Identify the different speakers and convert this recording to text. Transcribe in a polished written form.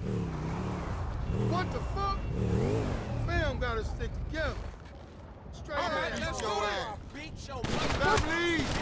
Speaker 1: What the fuck? Fam gotta stick together. Straight
Speaker 2: All right,
Speaker 1: ass.
Speaker 2: let's
Speaker 1: Beat your
Speaker 2: go.
Speaker 1: ass.
Speaker 2: Beat your mother.
Speaker 1: Stop, please.